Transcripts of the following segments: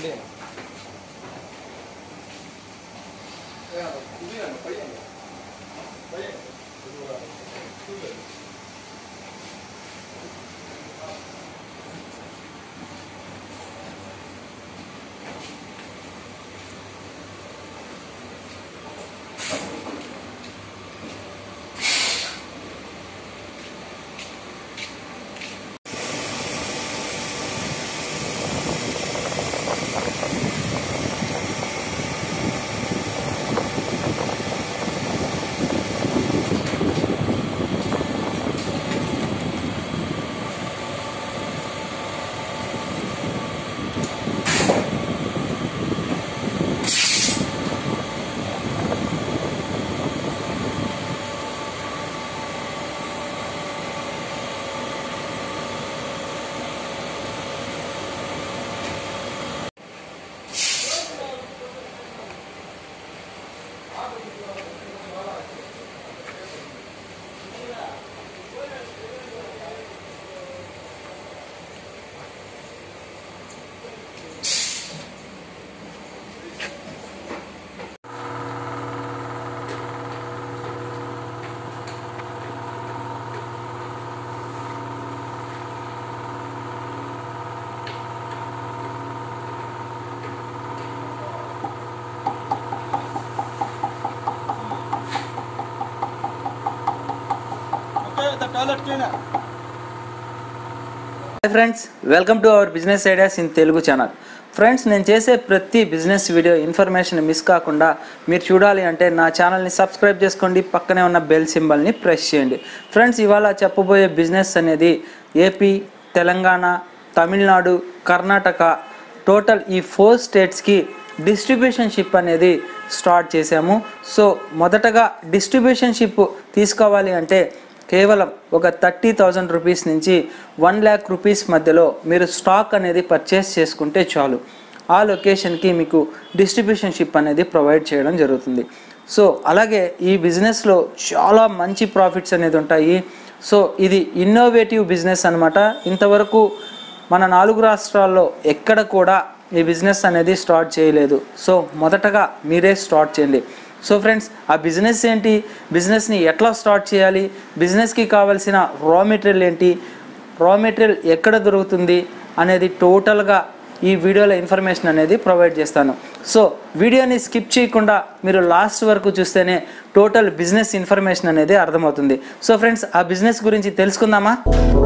Hi friends, welcome to our business ideas in Telugu channel. Friends, నేను చేసే ప్రతి business video information miss కాకుండా మీరు చూడాలి అంటే నా ఛానల్ని సబ్స్క్రైబ్ చేసుకోండి, పక్కనే ఉన్న బెల్ సింబల్ని ప్రెస్ చేయండి. ఫ్రెండ్స్, ఇవాళ చెప్పబోయే బిజినెస్ అనేది ఏపీ, తెలంగాణ, తమిళనాడు, కర్ణాటక టోటల్ ఈ 4 స్టేట్స్కి డిస్ట్రిబ్యూషన్ షిప్ అనేది స్టార్ట్ చేశాము. సో మొదటగా డిస్ట్రిబ్యూషన్ షిప్ తీసుకోవాలి అంటే కేవలం ఒక 30,000 రూపీస్ నుంచి 1 lakh రూపీస్ మధ్యలో మీరు స్టాక్ అనేది పర్చేస్ చేసుకుంటే చాలు. ఆ లొకేషన్కి మీకు డిస్ట్రిబ్యూషన్ షిప్ అనేది ప్రొవైడ్ చేయడం జరుగుతుంది. సో అలాగే ఈ బిజినెస్లో చాలా మంచి ప్రాఫిట్స్ అనేది ఉంటాయి. సో ఇది ఇన్నోవేటివ్ బిజినెస్ అనమాట. ఇంతవరకు మన 4 రాష్ట్రాల్లో ఎక్కడ కూడా ఈ బిజినెస్ అనేది స్టార్ట్ చేయలేదు. సో మొదటగా మీరే స్టార్ట్ చేయండి. సో ఫ్రెండ్స్, ఆ బిజినెస్ ఏంటి, బిజినెస్ని ఎట్లా స్టార్ట్ చేయాలి, బిజినెస్కి కావాల్సిన రా మెటీరియల్ ఏంటి, రా మెటీరియల్ ఎక్కడ దొరుకుతుంది అనేది టోటల్గా ఈ వీడియోలో ఇన్ఫర్మేషన్ అనేది ప్రొవైడ్ చేస్తాను. సో వీడియోని స్కిప్ చేయకుండా మీరు లాస్ట్ వరకు చూస్తేనే టోటల్ బిజినెస్ ఇన్ఫర్మేషన్ అనేది అర్థమవుతుంది. సో ఫ్రెండ్స్, ఆ బిజినెస్ గురించి తెలుసుకుందామా?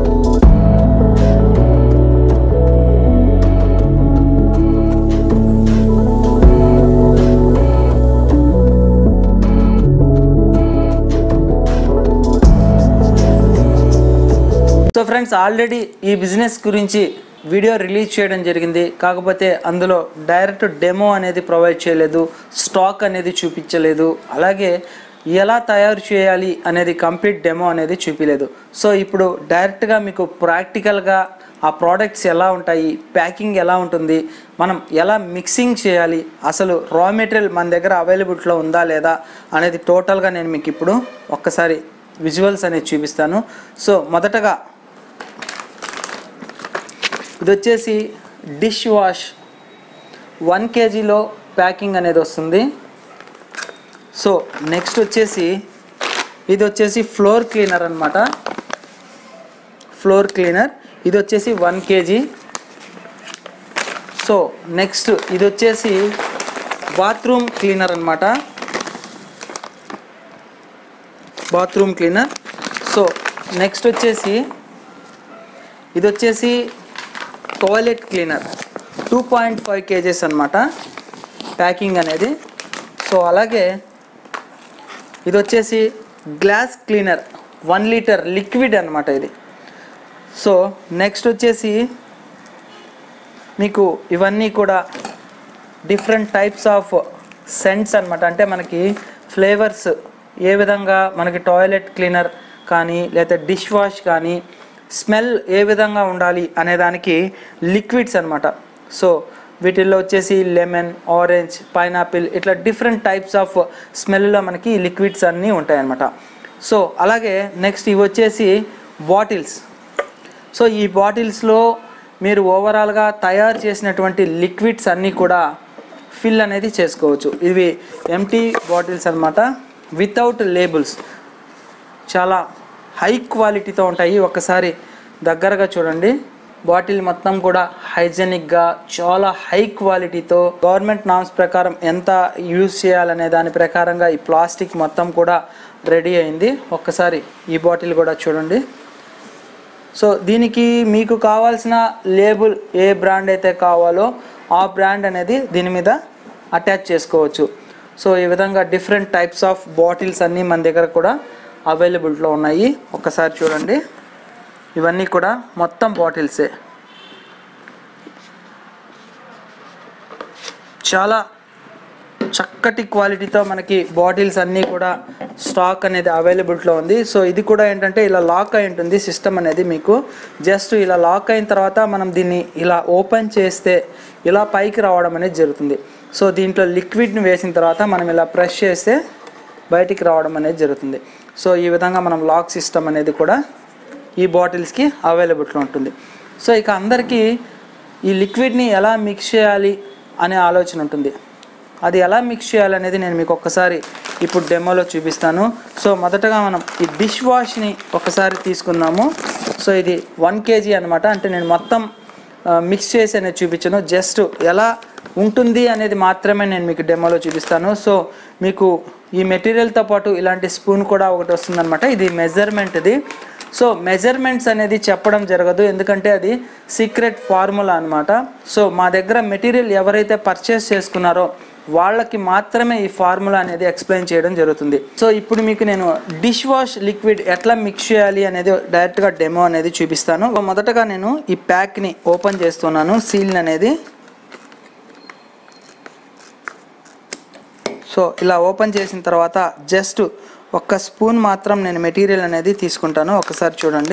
సో ఫ్రెండ్స్, ఆల్రెడీ ఈ బిజినెస్ గురించి వీడియో రిలీజ్ చేయడం జరిగింది. కాకపోతే అందులో డైరెక్ట్ డెమో అనేది ప్రొవైడ్ చేయలేదు, స్టాక్ అనేది చూపించలేదు, అలాగే ఎలా తయారు చేయాలి అనేది కంప్లీట్ డెమో అనేది చూపించలేదు. సో ఇప్పుడు డైరెక్ట్గా మీకు ప్రాక్టికల్గా ఆ ప్రోడక్ట్స్ ఎలా ఉంటాయి, ప్యాకింగ్ ఎలా ఉంటుంది, మనం ఎలా మిక్సింగ్ చేయాలి, అసలు రా మెటీరియల్ మన దగ్గర అవైలబిలిటీలో ఉందా లేదా అనేది టోటల్గా నేను మీకు ఇప్పుడు ఒక్కసారి విజువల్స్ అనేది చూపిస్తాను. సో మొదటగా ఇది వచ్చేసి డిష్ వాష్ 1 kgలో ప్యాకింగ్ అనేది వస్తుంది. సో నెక్స్ట్ వచ్చేసి ఇది వచ్చేసి ఫ్లోర్ క్లీనర్ అనమాట. ఫ్లోర్ క్లీనర్ ఇది వచ్చేసి 1 kg. సో నెక్స్ట్ ఇది వచ్చేసి బాత్రూమ్ క్లీనర్ అనమాట. Bathroom cleaner. సో నెక్స్ట్ వచ్చేసి ఇది వచ్చేసి టాయిలెట్ క్లీనర్ 2.5 kgs అనమాట ప్యాకింగ్ అనేది. సో అలాగే ఇది వచ్చేసి గ్లాస్ క్లీనర్ 1 లీటర్ లిక్విడ్ అనమాట ఇది. సో నెక్స్ట్ వచ్చేసి మీకు ఇవన్నీ కూడా డిఫరెంట్ టైప్స్ ఆఫ్ సెంట్స్ అనమాట. అంటే మనకి ఫ్లేవర్స్ ఏ విధంగా మనకి టాయిలెట్ క్లీనర్ కానీ లేదా డిష్ వాష్ కానీ స్మెల్ ఏ విధంగా ఉండాలి అనేదానికి లిక్విడ్స్ అనమాట. సో వీటిల్లో వచ్చేసి లెమన్, ఆరెంజ్, పైనాపిల్ ఇట్లా డిఫరెంట్ టైప్స్ ఆఫ్ స్మెల్లో మనకి లిక్విడ్స్ అన్నీ ఉంటాయన్నమాట. సో అలాగే నెక్స్ట్ ఇవి వచ్చేసి బాటిల్స్. సో ఈ బాటిల్స్లో మీరు ఓవరాల్గా తయారు చేసినటువంటి లిక్విడ్స్ అన్నీ కూడా ఫిల్ అనేది చేసుకోవచ్చు. ఇవి ఎంటీ బాటిల్స్ అన్నమాట, వితౌట్ లేబుల్స్, చాలా హై క్వాలిటీతో ఉంటాయి. ఒకసారి దగ్గరగా చూడండి. బాటిల్ మొత్తం కూడా హైజెనిక్గా చాలా హై క్వాలిటీతో గవర్నమెంట్ నామ్స్ ప్రకారం ఎంత యూజ్ చేయాలనే దాని ప్రకారంగా ఈ ప్లాస్టిక్ మొత్తం కూడా రెడీ అయింది. ఒక్కసారి ఈ బాటిల్ కూడా చూడండి. సో దీనికి మీకు కావాల్సిన లేబుల్ ఏ బ్రాండ్ అయితే కావాలో ఆ బ్రాండ్ అనేది దీని మీద అటాచ్ చేసుకోవచ్చు. సో ఈ విధంగా డిఫరెంట్ టైప్స్ ఆఫ్ బాటిల్స్ అన్నీ మన దగ్గర కూడా అవైలబుల్లో ఉన్నాయి. ఒక్కసారి చూడండి. ఇవన్నీ కూడా మొత్తం బాటిల్సే. చాలా చక్కటి క్వాలిటీతో మనకి బాటిల్స్ అన్నీ కూడా స్టాక్ అనేది అవైలబుల్లో ఉంది. సో ఇది కూడా ఏంటంటే ఇలా లాక్ అయి ఉంటుంది సిస్టమ్ అనేది. మీకు జస్ట్ ఇలా లాక్ అయిన తర్వాత మనం దీన్ని ఇలా ఓపెన్ చేస్తే ఇలా పైకి రావడం అనేది జరుగుతుంది. సో దీంట్లో లిక్విడ్ని వేసిన తర్వాత మనం ఇలా ప్రెస్ చేస్తే బయటికి రావడం అనేది జరుగుతుంది. సో ఈ విధంగా మనం లాక్ సిస్టమ్ అనేది కూడా ఈ బాటిల్స్కి అవైలబుల్లో ఉంటుంది. సో ఇక అందరికీ ఈ లిక్విడ్ని ఎలా మిక్స్ చేయాలి అనే ఆలోచన ఉంటుంది. అది ఎలా మిక్స్ చేయాలనేది నేను మీకు ఒక్కసారి ఇప్పుడు డెమోలో చూపిస్తాను. సో మొదటగా మనం ఈ డిష్ వాష్ని ఒకసారి తీసుకుందాము. సో ఇది 1 kg అనమాట. అంటే నేను మొత్తం మిక్స్ చేసి అనేది చూపించాను. జస్ట్ ఎలా ఉంటుంది అనేది మాత్రమే నేను మీకు డెమోలో చూపిస్తాను. సో మీకు ఈ మెటీరియల్తో పాటు ఇలాంటి స్పూన్ కూడా ఒకటి వస్తుందన్నమాట. ఇది మెజర్మెంట్ది. సో మెజర్మెంట్స్ అనేది చెప్పడం జరగదు, ఎందుకంటే అది సీక్రెట్ ఫార్ములా అనమాట. సో మా దగ్గర మెటీరియల్ ఎవరైతే పర్చేస్ చేసుకున్నారో వాళ్ళకి మాత్రమే ఈ ఫార్ములా అనేది ఎక్స్ప్లెయిన్ చేయడం జరుగుతుంది. సో ఇప్పుడు మీకు నేను డిష్ వాష్ లిక్విడ్ ఎట్లా మిక్స్ చేయాలి అనేది డైరెక్ట్గా డెమో అనేది చూపిస్తాను. మొదటగా నేను ఈ ప్యాక్ని ఓపెన్ చేస్తున్నాను, సీల్ అనేది. సో ఇలా ఓపెన్ చేసిన తర్వాత జస్ట్ ఒక్క స్పూన్ మాత్రం నేను మెటీరియల్ అనేది తీసుకుంటాను. ఒకసారి చూడండి.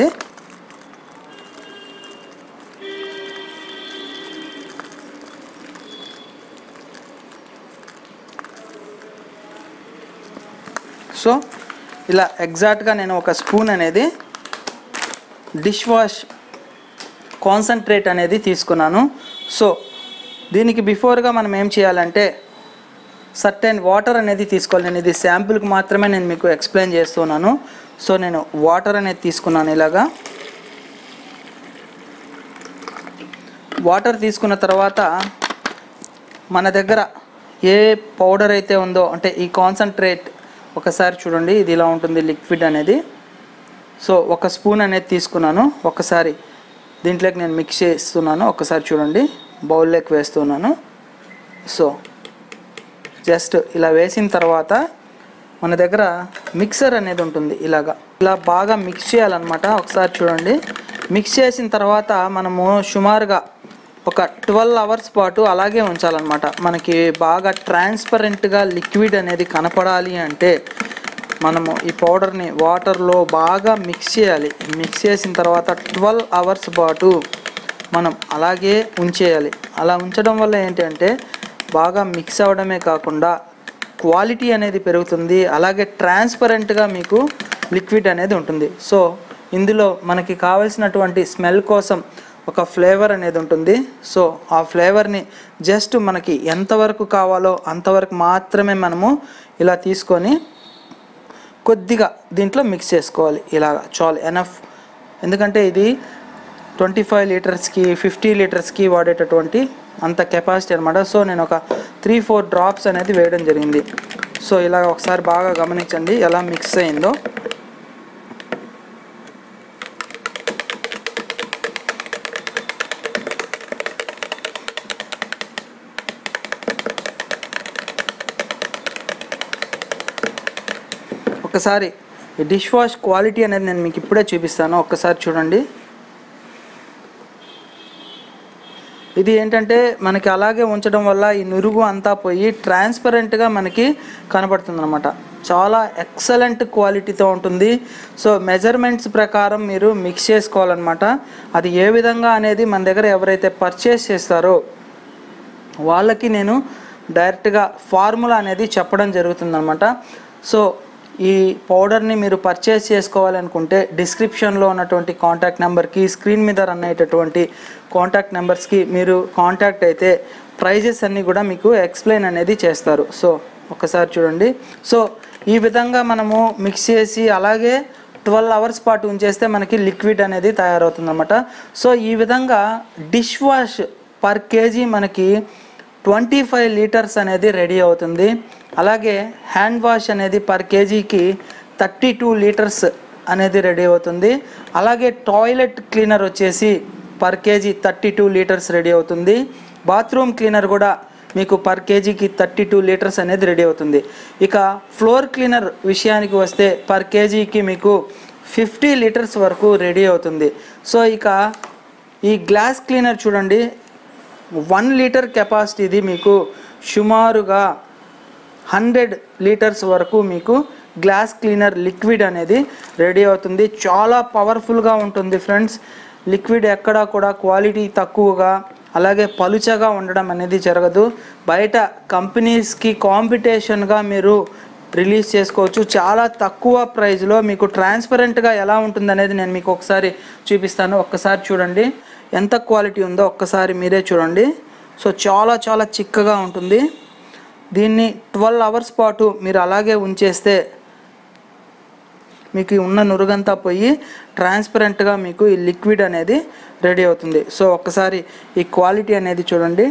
సో ఇలా ఎగ్జాక్ట్గా నేను ఒక స్పూన్ అనేది డిష్ వాష్ కాన్సన్ట్రేట్ అనేది తీసుకున్నాను. సో దీనికి బిఫోర్గా మనం ఏం చేయాలంటే సర్టెన్ వాటర్ అనేది తీసుకోవాలి. నేను ఇది శాంపుల్కి మాత్రమే నేను మీకు ఎక్స్ప్లెయిన్ చేస్తున్నాను. సో నేను వాటర్ అనేది తీసుకున్నాను. ఇలాగా వాటర్ తీసుకున్న తర్వాత మన దగ్గర ఏ పౌడర్ అయితే ఉందో, అంటే ఈ కాన్సన్ట్రేట్ ఒకసారి చూడండి. ఇది ఇలా ఉంటుంది లిక్విడ్ అనేది. సో ఒక స్పూన్ అనేది తీసుకున్నాను. ఒకసారి దీంట్లోకి నేను మిక్స్ చేస్తున్నాను. ఒకసారి చూడండి, బౌల్లోకి వేస్తున్నాను. సో జస్ట్ ఇలా వేసిన తర్వాత మన దగ్గర మిక్సర్ అనేది ఉంటుంది. ఇలా బాగా మిక్స్ చేయాలన్నమాట. ఒకసారి చూడండి. మిక్స్ చేసిన తర్వాత మనము సుమారుగా ఒక 12 hours పాటు అలాగే ఉంచాలన్నమాట. మనకి బాగా ట్రాన్స్పరెంట్గా లిక్విడ్ అనేది కనపడాలి అంటే మనము ఈ పౌడర్ని వాటర్లో బాగా మిక్స్ చేయాలి. మిక్స్ చేసిన తర్వాత 12 hours పాటు మనం అలాగే ఉంచేయాలి. అలా ఉంచడం వల్ల ఏంటంటే బాగా మిక్స్ అవ్వడమే కాకుండా క్వాలిటీ అనేది పెరుగుతుంది, అలాగే ట్రాన్స్పరెంట్గా మీకు లిక్విడ్ అనేది ఉంటుంది. సో ఇందులో మనకి కావాల్సినటువంటి స్మెల్ కోసం ఒక ఫ్లేవర్ అనేది ఉంటుంది. సో ఆ ఫ్లేవర్ని జస్ట్ మనకి ఎంతవరకు కావాలో అంతవరకు మాత్రమే మనము ఇలా తీసుకొని కొద్దిగా దీంట్లో మిక్స్ చేసుకోవాలి. ఇలాగా చాలు, ఎనఫ్. ఎందుకంటే ఇది 25 లీటర్స్కి 50 లీటర్స్కి వాడేటటువంటి అంత కెపాసిటీ అనమాట. సో నేను ఒక 3-4 డ్రాప్స్ అనేది వేయడం జరిగింది. సో ఇలా ఒకసారి బాగా గమనించండి ఎలా మిక్స్ అయిందో. ఒకసారి ఈ డిష్ వాష్ క్వాలిటీ అనేది నేను మీకు ఇప్పుడే చూపిస్తాను. ఒక్కసారి చూడండి. ఇది ఏంటంటే మనకి అలాగే ఉంచడం వల్ల ఈ నురుగు అంతా పోయి ట్రాన్స్పరెంట్గా మనకి కనబడుతుంది అనమాట. చాలా ఎక్సలెంట్ క్వాలిటీతో ఉంటుంది. సో మెజర్మెంట్స్ ప్రకారం మీరు మిక్స్ చేసుకోవాలన్నమాట. అది ఏ విధంగా అనేది మన దగ్గర ఎవరైతే పర్చేస్ చేస్తారో వాళ్ళకి నేను డైరెక్ట్గా ఫార్ములా అనేది చెప్పడం జరుగుతుందన్నమాట. సో ఈ పౌడర్ని మీరు పర్చేస్ చేసుకోవాలనుకుంటే డిస్క్రిప్షన్లో ఉన్నటువంటి కాంటాక్ట్ నెంబర్కి, స్క్రీన్ మీద రన్ అయ్యేటటువంటి కాంటాక్ట్ నెంబర్స్కి మీరు కాంటాక్ట్ అయితే ప్రైజెస్ అన్నీ కూడా మీకు ఎక్స్ప్లెయిన్ అనేది చేస్తారు. సో ఒకసారి చూడండి. సో ఈ విధంగా మనము మిక్స్ చేసి అలాగే 12 అవర్స్ పాటు ఉంచేస్తే మనకి లిక్విడ్ అనేది తయారవుతుంది అన్నమాట. సో ఈ విధంగా డిష్ వాష్ పర్ కేజీ మనకి 25 లీటర్స్ అనేది రెడీ అవుతుంది. అలాగే హ్యాండ్ వాష్ అనేది పర్ కేజీకి 32 లీటర్స్ అనేది రెడీ అవుతుంది. అలాగే టాయిలెట్ క్లీనర్ వచ్చేసి పర్ కేజీ 32 లీటర్స్ రెడీ అవుతుంది. బాత్రూమ్ క్లీనర్ కూడా మీకు పర్ కేజీకి 32 లీటర్స్ అనేది రెడీ అవుతుంది. ఇక ఫ్లోర్ క్లీనర్ విషయానికి వస్తే పర్ కేజీకి మీకు 50 లీటర్స్ వరకు రెడీ అవుతుంది. సో ఇక ఈ గ్లాస్ క్లీనర్ చూడండి, 1 లీటర్ కెపాసిటీది మీకు సుమారుగా 100 లీటర్స్ వరకు మీకు గ్లాస్ క్లీనర్ లిక్విడ్ అనేది రెడీ అవుతుంది. చాలా పవర్ఫుల్గా ఉంటుంది ఫ్రెండ్స్. లిక్విడ్ ఎక్కడా కూడా క్వాలిటీ తక్కువగా అలాగే పలుచగా ఉండడం అనేది జరగదు. బయట కంపెనీస్కి కాంపిటీషన్గా మీరు రిలీజ్ చేసుకోవచ్చు. చాలా తక్కువ ప్రైస్లో మీకు ట్రాన్స్పరెంట్గా ఎలా ఉంటుంది అనేది నేను మీకు ఒకసారి చూపిస్తాను. ఒక్కసారి చూడండి ఎంత క్వాలిటీ ఉందో ఒక్కసారి మీరే చూడండి. సో చాలా చాలా చిక్కగా ఉంటుంది. దీన్ని 12 అవర్స్ పాటు మీరు అలాగే ఉంచేస్తే మీకు ఉన్న నురుగంతా పోయి ట్రాన్స్పరెంట్గా మీకు ఈ లిక్విడ్ అనేది రెడీ అవుతుంది. సో ఒక్కసారి ఈ క్వాలిటీ అనేది చూడండి.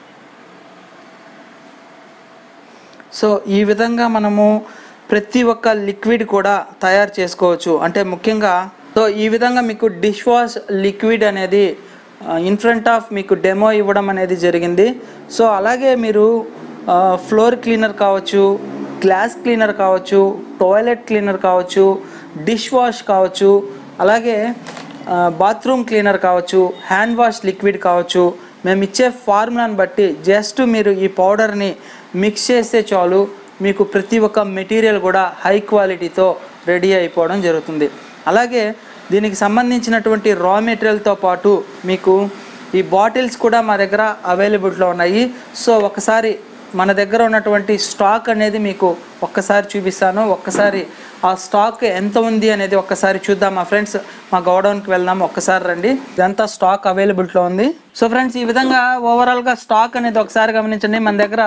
సో ఈ విధంగా మనము ప్రతి ఒక్క లిక్విడ్ కూడా తయారు చేసుకోవచ్చు. అంటే ముఖ్యంగా సో ఈ విధంగా మీకు డిష్ వాష్ లిక్విడ్ అనేది ఇన్ ఫ్రంట్ ఆఫ్ మీకు డెమో ఇవ్వడం అనేది జరిగింది. సో అలాగే మీరు ఫ్లోర్ క్లీనర్ కావచ్చు, గ్లాస్ క్లీనర్ కావచ్చు, టాయిలెట్ క్లీనర్ కావచ్చు, డిష్ వాష్ కావచ్చు, అలాగే బాత్రూమ్ క్లీనర్ కావచ్చు, హ్యాండ్ వాష్ లిక్విడ్ కావచ్చు, మేము ఇచ్చే ఫార్ములాని బట్టి జస్ట్ మీరు ఈ పౌడర్ని మిక్స్ చేస్తే చాలు, మీకు ప్రతి ఒక్క మెటీరియల్ కూడా హై క్వాలిటీతో రెడీ అయిపోవడం జరుగుతుంది. అలాగే దీనికి సంబంధించినటువంటి రా మెటీరియల్తో పాటు మీకు ఈ బాటిల్స్ కూడా మా దగ్గర అవైలబుల్లో ఉన్నాయి. సో ఒకసారి మన దగ్గర ఉన్నటువంటి స్టాక్ అనేది మీకు ఒక్కసారి చూపిస్తాను. ఒక్కసారి ఆ స్టాక్ ఎంత ఉంది అనేది ఒక్కసారి చూద్దాం. మా ఫ్రెండ్స్ మా గోడౌన్కి వెళ్దాం, ఒక్కసారి రండి. ఇదంతా స్టాక్ అవైలబుల్లో ఉంది. సో ఫ్రెండ్స్ ఈ విధంగా ఓవరాల్గా స్టాక్ అనేది ఒకసారి గమనించండి. మన దగ్గర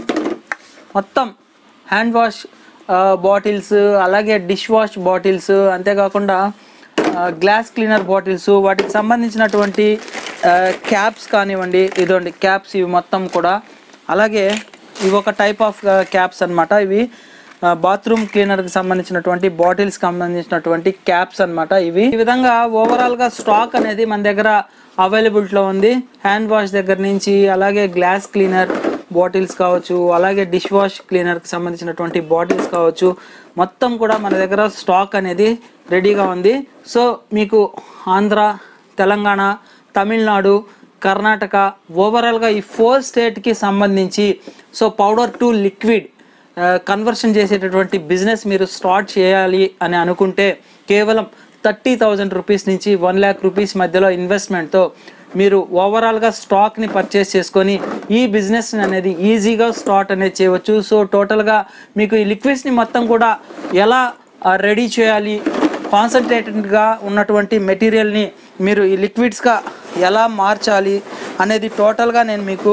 మొత్తం హ్యాండ్ వాష్ బాటిల్స్, అలాగే డిష్ వాష్ బాటిల్స్, అంతేకాకుండా గ్లాస్ క్లీనర్ బాటిల్స్, వాటికి సంబంధించినటువంటి క్యాప్స్ కానివ్వండి, ఇదండి క్యాప్స్ ఇవి మొత్తం కూడా. అలాగే ఇవి ఒక టైప్ ఆఫ్ క్యాప్స్ అనమాట. ఇవి బాత్రూమ్ క్లీనర్కి సంబంధించినటువంటి బాటిల్స్కి సంబంధించినటువంటి క్యాప్స్ అనమాట. ఇవి ఈ విధంగా ఓవరాల్గా స్టాక్ అనేది మన దగ్గర అవైలబుల్లో ఉంది. హ్యాండ్ వాష్ దగ్గర నుంచి అలాగే గ్లాస్ క్లీనర్ బాటిల్స్ కావచ్చు, అలాగే డిష్ వాష్ క్లీనర్కి సంబంధించినటువంటి బాటిల్స్ కావచ్చు, మొత్తం కూడా మన దగ్గర స్టాక్ అనేది రెడీగా ఉంది. సో మీకు ఆంధ్ర, తెలంగాణ, తమిళనాడు, కర్ణాటక ఓవరాల్గా ఈ 4 స్టేట్కి సంబంధించి so powder to liquid conversion చేసేటటువంటి బిజినెస్ మీరు స్టార్ట్ చేయాలి అని అనుకుంటే కేవలం 30,000 రూపీస్ నుంచి 1 lakh రూపీస్ మధ్యలో ఇన్వెస్ట్మెంట్తో మీరు ఓవరాల్గా స్టాక్ని పర్చేస్ చేసుకొని ఈ బిజినెస్ అనేది ఈజీగా స్టార్ట్ అనేది చేయవచ్చు. సో టోటల్గా మీకు ఈ లిక్విడ్స్ని మొత్తం కూడా ఎలా రెడీ చేయాలి, కాన్సన్ట్రేటెడ్గా ఉన్నటువంటి మెటీరియల్ని మీరు ఈ లిక్విడ్స్గా ఎలా మార్చాలి అనేది టోటల్గా నేను మీకు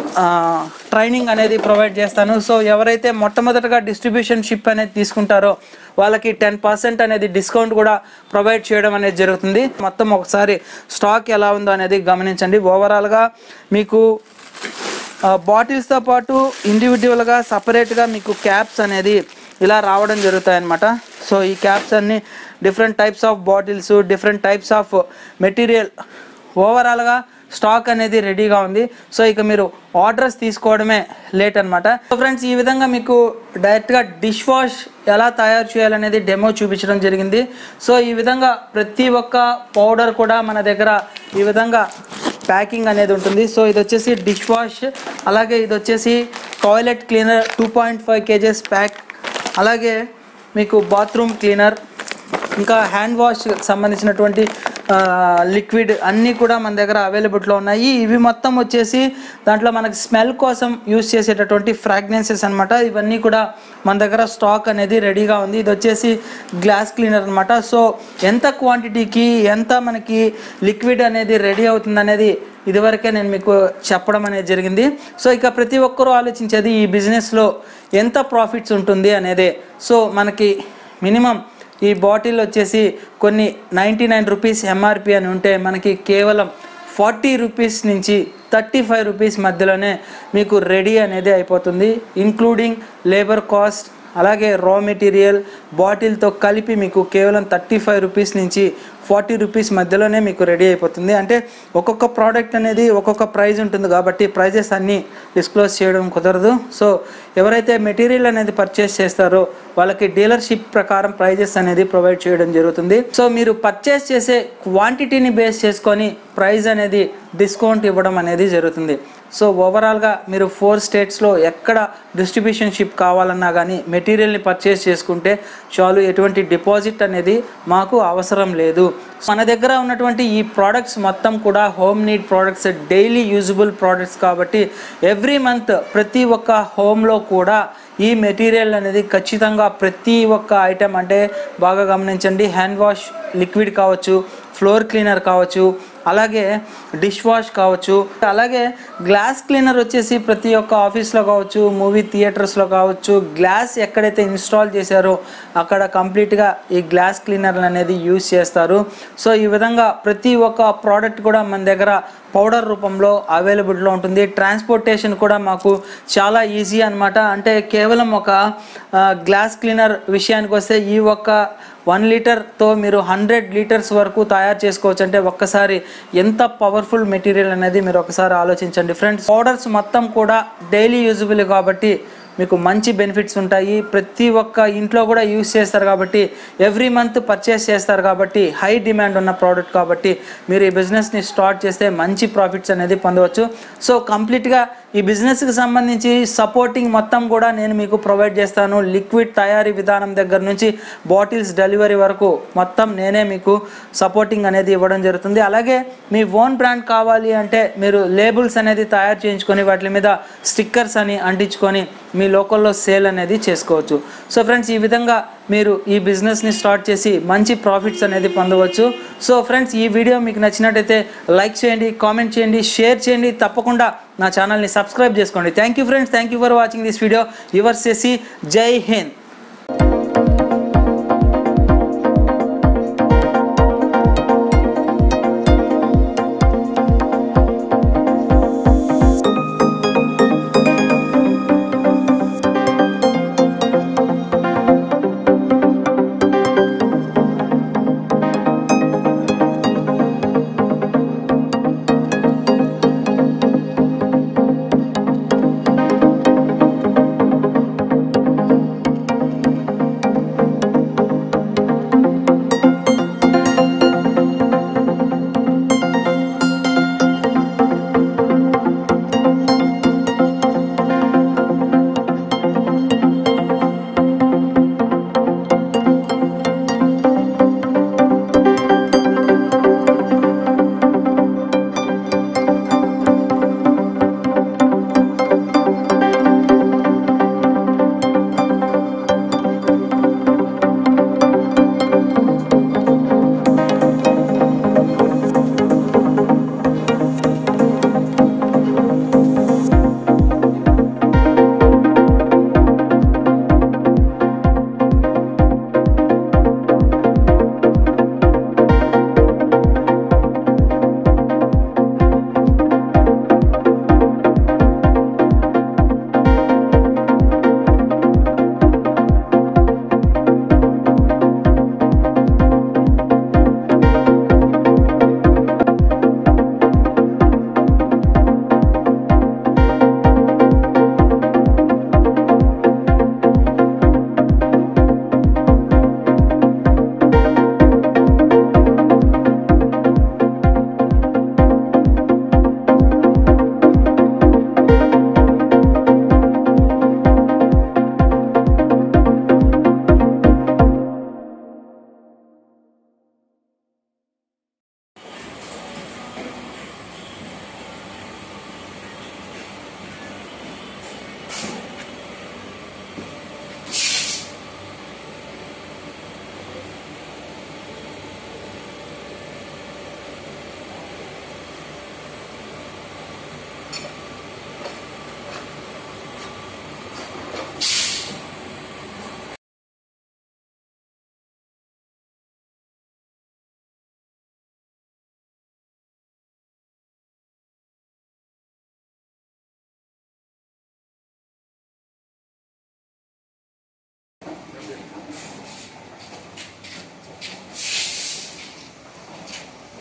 ట్రైనింగ్ అనేది ప్రొవైడ్ చేస్తాను. సో ఎవరైతే మొట్టమొదటగా డిస్ట్రిబ్యూషన్ షిప్ అనేది తీసుకుంటారో వాళ్ళకి 10% అనేది డిస్కౌంట్ కూడా ప్రొవైడ్ చేయడం అనేది జరుగుతుంది. మొత్తం ఒకసారి స్టాక్ ఎలా ఉందో అనేది గమనించండి. ఓవరాల్గా మీకు బాటిల్స్తో పాటు ఇండివిజువల్గా సపరేట్గా మీకు క్యాప్స్ అనేది ఇలా రావడం జరుగుతాయి అన్నమాట. సో ఈ క్యాప్స్ అన్ని different types of bottles, different types of material ఓవరాల్గా స్టాక్ అనేది రెడీగా ఉంది. సో ఇక మీరు ఆర్డర్స్ తీసుకోవడమే లేట్ అనమాట. సో ఫ్రెండ్స్ ఈ విధంగా మీకు డైరెక్ట్గా డిష్ వాష్ ఎలా తయారు చేయాలనేది డెమో చూపించడం జరిగింది. సో ఈ విధంగా ప్రతి ఒక్క పౌడర్ కూడా మన దగ్గర ఈ విధంగా ప్యాకింగ్ అనేది ఉంటుంది. సో ఇది వచ్చేసి డిష్ వాష్, అలాగే ఇది వచ్చేసి టాయిలెట్ క్లీనర్ 2.5 kgs ప్యాక్, అలాగే మీకు బాత్రూమ్ క్లీనర్, ఇంకా హ్యాండ్ వాష్ సంబంధించినటువంటి లిక్విడ్ అన్నీ కూడా మన దగ్గర అవైలబుల్లో ఉన్నాయి. ఇవి మొత్తం వచ్చేసి దాంట్లో మనకి స్మెల్ కోసం యూస్ చేసేటటువంటి ఫ్రాగ్రెన్సెస్ అనమాట. ఇవన్నీ కూడా మన దగ్గర స్టాక్ అనేది రెడీగా ఉంది. ఇది వచ్చేసి గ్లాస్ క్లీనర్ అనమాట. సో ఎంత క్వాంటిటీకి ఎంత మనకి లిక్విడ్ అనేది రెడీ అవుతుంది అనేది ఇదివరకే నేను మీకు చెప్పడం అనేది జరిగింది. సో ఇక ప్రతి ఒక్కరూ ఆలోచించేది ఈ బిజినెస్లో ఎంత ప్రాఫిట్స్ ఉంటుంది అనేదే. సో మనకి మినిమం ఈ బాటిల్ వచ్చేసి కొన్ని 99 రూపీస్ ఎంఆర్పి అని ఉంటే మనకి కేవలం 40 రూపీస్ నుంచి 35 రూపీస్ మధ్యలోనే మీకు రెడీ అనేది అయిపోతుంది. ఇంక్లూడింగ్ లేబర్ కాస్ట్ అలాగే రా మెటీరియల్ బాటిల్తో కలిపి మీకు కేవలం 35 రూపీస్ నుంచి 40 రూపీస్ మధ్యలోనే మీకు రెడీ అయిపోతుంది. అంటే ఒక్కొక్క ప్రోడక్ట్ అనేది ఒక్కొక్క ప్రైస్ ఉంటుంది కాబట్టి ప్రైజెస్ అన్నీ డిస్క్లోజ్ చేయడం కుదరదు. సో ఎవరైతే మెటీరియల్ అనేది పర్చేస్ చేస్తారో వాళ్ళకి డీలర్షిప్ ప్రకారం ప్రైజెస్ అనేది ప్రొవైడ్ చేయడం జరుగుతుంది. సో మీరు పర్చేస్ చేసే క్వాంటిటీని బేస్ చేసుకొని ప్రైస్ అనేది డిస్కౌంట్ ఇవ్వడం అనేది జరుగుతుంది. సో ఓవరాల్గా మీరు 4 స్టేట్స్లో ఎక్కడ డిస్ట్రిబ్యూషన్షిప్ కావాలన్నా కానీ మెటీరియల్ని పర్చేస్ చేసుకుంటే చాలు, ఎటువంటి డిపాజిట్ అనేది మాకు అవసరం లేదు. మన దగ్గర ఉన్నటువంటి ఈ ప్రోడక్ట్స్ మొత్తం కూడా home need products, daily usable products కాబట్టి ఎవ్రీ మంత్ ప్రతి ఒక్క హోమ్లో కూడా ఈ మెటీరియల్ అనేది ఖచ్చితంగా ప్రతి ఒక్క ఐటెం, అంటే బాగా గమనించండి, హ్యాండ్ వాష్ లిక్విడ్ కావచ్చు, ఫ్లోర్ క్లీనర్ కావచ్చు, అలాగే డిష్ వాష్ కావచ్చు, అలాగే గ్లాస్ క్లీనర్ వచ్చేసి ప్రతి ఒక్క ఆఫీస్లో కావచ్చు, మూవీ థియేటర్స్లో కావచ్చు, గ్లాస్ ఎక్కడైతే ఇన్స్టాల్ చేశారో అక్కడ కంప్లీట్గా ఈ గ్లాస్ క్లీనర్ అనేది యూజ్ చేస్తారు. సో ఈ విధంగా ప్రతి ఒక్క ప్రోడక్ట్ కూడా మన దగ్గర పౌడర్ రూపంలో అవైలబుల్లో ఉంటుంది. ట్రాన్స్పోర్టేషన్ కూడా మాకు చాలా ఈజీ అనమాట. అంటే కేవలం ఒక గ్లాస్ క్లీనర్ విషయానికి వస్తే ఈ ఒక్క 1 లీటర్తో మీరు 100 లీటర్స్ వరకు తయారు చేసుకోవచ్చు. అంటే ఒక్కసారి ఎంత పవర్ఫుల్ మెటీరియల్ అనేది మీరు ఒకసారి ఆలోచించండి ఫ్రెండ్స్. పౌడర్స్ మొత్తం కూడా డైలీ యూజబుల్ కాబట్టి మీకు మంచి బెనిఫిట్స్ ఉంటాయి. ప్రతి ఒక్క ఇంట్లో కూడా యూస్ చేస్తారు కాబట్టి ఎవ్రీ మంత్ పర్చేస్ చేస్తారు కాబట్టి హై డిమాండ్ ఉన్న ప్రోడక్ట్ కాబట్టి మీరు ఈ బిజినెస్ని స్టార్ట్ చేస్తే మంచి ప్రాఫిట్స్ అనేది పొందవచ్చు. సో కంప్లీట్గా ఈ బిజినెస్కి సంబంధించి సపోర్టింగ్ మొత్తం కూడా నేను మీకు ప్రొవైడ్ చేస్తాను. లిక్విడ్ తయారీ విధానం దగ్గర నుంచి బాటిల్స్ డెలివరీ వరకు మొత్తం నేనే మీకు సపోర్టింగ్ అనేది ఇవ్వడం జరుగుతుంది. అలాగే మీ ఓన్ బ్రాండ్ కావాలి అంటే మీరు లేబుల్స్ అనేది తయారు చేయించుకొని వాటి మీద స్టిక్కర్స్ అని అంటించుకొని మీ లోకల్లో సేల్ అనేది చేసుకోవచ్చు. సో ఫ్రెండ్స్, ఈ విధంగా మీరు ఈ బిజినెస్ని స్టార్ట్ చేసి మంచి ప్రాఫిట్స్ అనేది పొందవచ్చు. సో ఫ్రెండ్స్, ఈ వీడియో మీకు నచ్చినట్టయితే లైక్ చేయండి, కామెంట్ చేయండి, షేర్ చేయండి, తప్పకుండా నా ఛానల్ని సబ్స్క్రైబ్ చేసుకోండి. Thank you friends, thank you for watching this video. Yours Shashi, Jai Hind.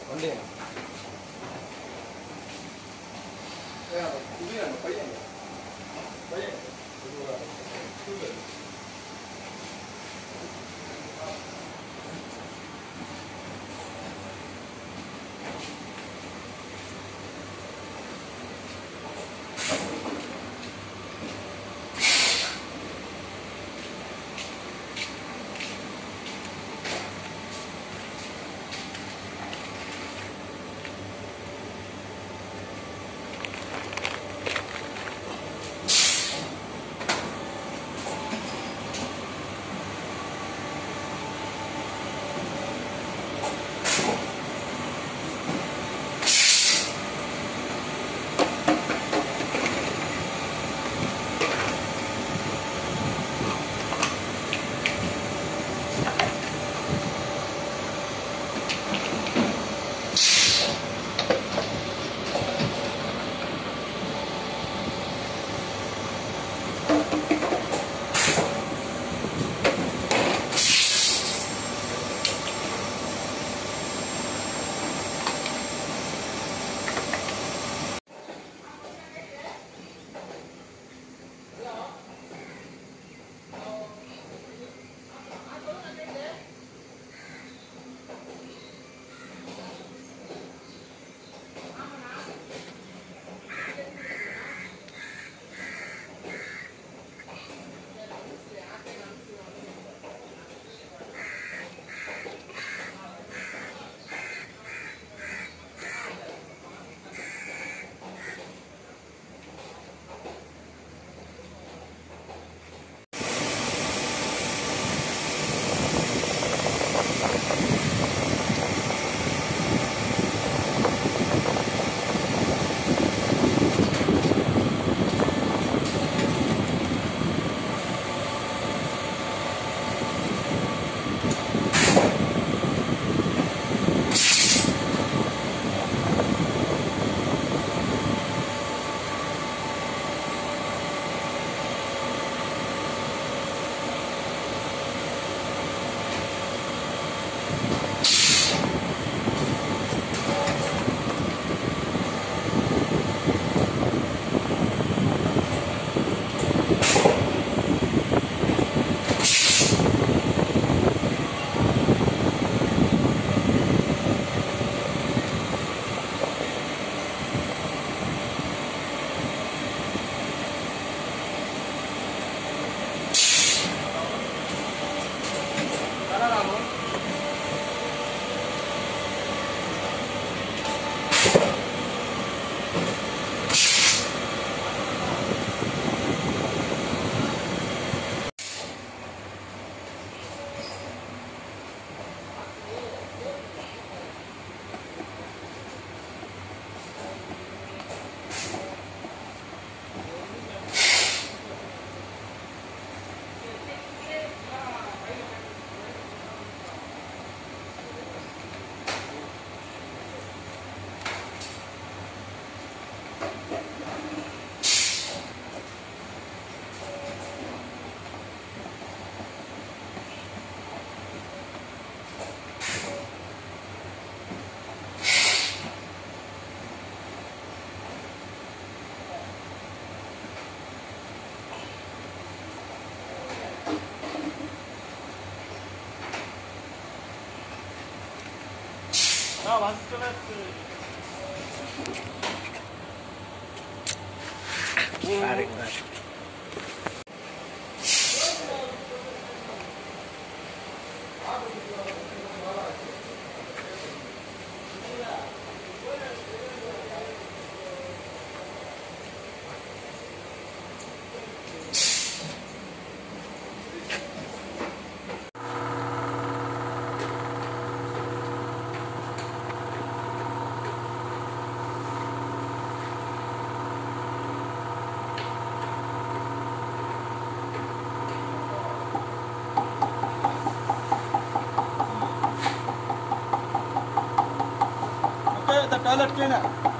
வண்டி பையன் was ist denn das? The toilet cleaner.